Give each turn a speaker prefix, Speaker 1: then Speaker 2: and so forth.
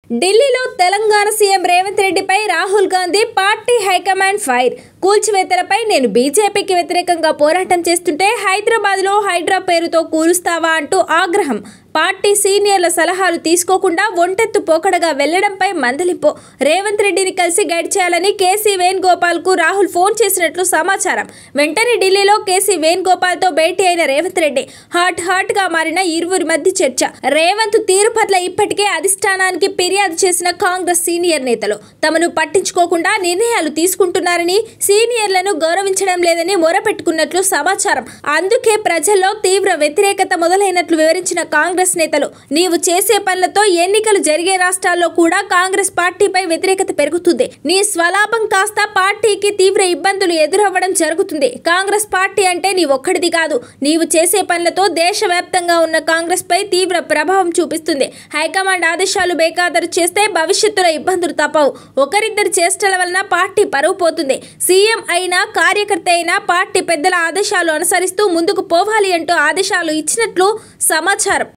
Speaker 1: ఢిల్లీలో తెలంగాణ సీఎం రేవంత్ రెడ్డిపై Rahul Gandhi party high command fire. కూల్చివేతలపై నేను బీజేపీకి వ్యతిరేకంగా పోరాటం చేస్తుంటే హైదరాబాద్లో హైడ్రా పేరుతో కూలుస్తావా అంటూ ఆగ్రహం. పార్టీ సీనియర్ల సలహాలు తీసుకోకుండా ఒంటెత్తు పోకడగా వెళ్లడంపై మందలింపు. రేవంత్ రెడ్డిని కలిసి గైడ్ చేయాలని కేసీ వేణుగోపాల్ కు రాహుల్ ఫోన్ చేసినట్లు సమాచారం. వెంటనే ఢిల్లీలో కేసీ వేణుగోపాల్ తో భేటీ అయిన రేవంత్ రెడ్డి హాట్ గా మారిన ఇరువురి మధ్య చర్చ. రేవంత్ తీరు పట్ల ఇప్పటికే అధిష్టానానికి ఫిర్యాదు చేసిన కాంగ్రెస్ సీనియర్ నేతలు తమను పట్టించుకోకుండా నిర్ణయాలు తీసుకుంటున్నారని, సీనియర్లను గౌరవించడం లేదని మొరపెట్టుకున్నట్లు సమాచారం. అందుకే ప్రజల్లో తీవ్ర వ్యతిరేకత మొదలైనట్లు వివరించిన కాంగ్రెస్ నేతలు, నీవు చేసే పనులతో ఎన్నికలు జరిగే రాష్ట్రాల్లో కూడా కాంగ్రెస్ పార్టీపై వ్యతిరేకత పెరుగుతుంది. నీ స్వలాభం కాస్త పార్టీకి తీవ్ర ఇబ్బందులు ఎదురవ్వడం జరుగుతుంది. కాంగ్రెస్ పార్టీ అంటే నీ ఒక్కడిది కాదు. నీవు చేసే పనులతో దేశవ్యాప్తంగా ఉన్న కాంగ్రెస్ పై తీవ్ర ప్రభావం చూపిస్తుంది. హైకమాండ్ ఆదేశాలు బేఖాతరు చేస్తే భవిష్యత్తులో ఇబ్బందులు తప్పవు. ఒకరిద్దరి చేష్టల వలన పార్టీ పరువు పోతుంది. సీఎం అయినా కార్యకర్త అయినా పార్టీ పెద్దల ఆదేశాలు అనుసరిస్తూ ముందుకు పోవాలి అంటూ ఆదేశాలు ఇచ్చినట్లు సమాచారం.